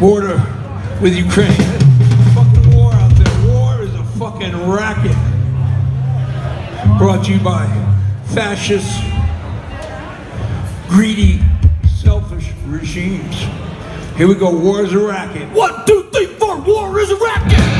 border with Ukraine. Fucking war out there. War is a fucking racket. Brought to you by fascist, greedy, selfish regimes. Here we go. War is a racket. 1, 2, 3, 4. War is a racket.